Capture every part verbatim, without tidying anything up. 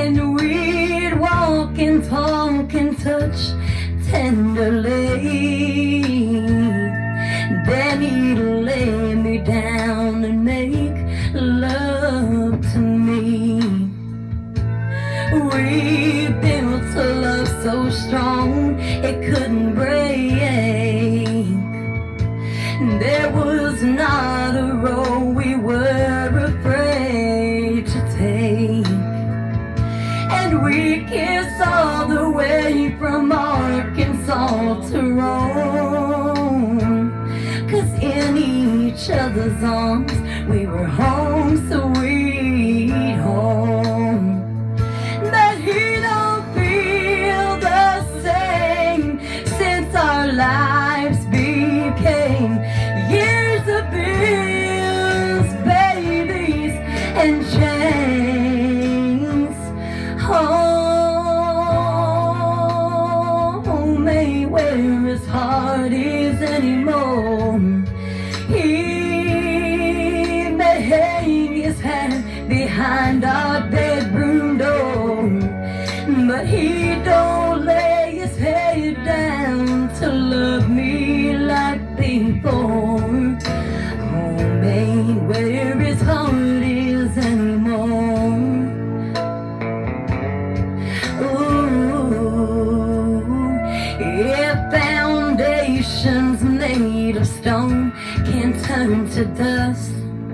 and we'd walk and talk and touch tenderly. Then he'd lay me down and make love to me. We built a love so strong it couldn't break. There was not a road we were afraid to take. And we kissed all the way from Arkansas to Rome, 'cause in each other's arms we were home sweet home. But he don't feel the same since our lives became years of bills, babies, and chains. Home ain't where his heart is anymore. He may hang his hat behind our bedroom door, but he don't lay his head down to love me like before. Home ain't where his heart is anymore. Ooh, if foundations made of stone can turn to dust,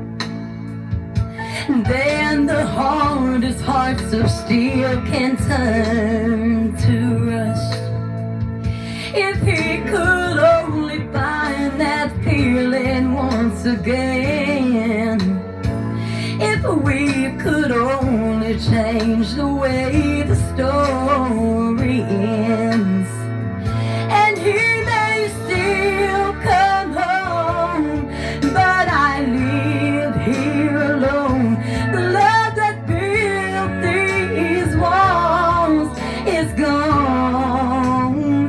then the hardest hearts of steel can turn to rust. If he could only find that feeling once again, if we could only change the way the story ends, and he may still come home, but I live here alone. The love that built these walls is gone.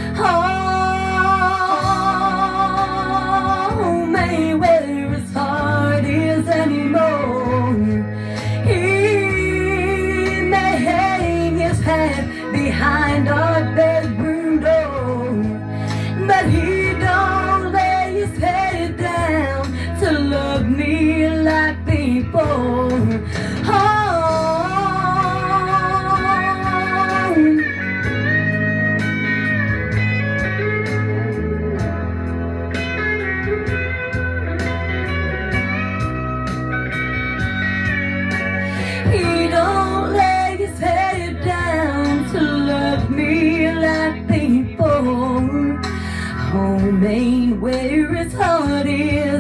Home ain't where his heart is anymore. He may hang his hat behind our bedroom door, but he don't lay his head down to love me like before. Home. He don't lay his head down to love me like before. Home ain't where his heart is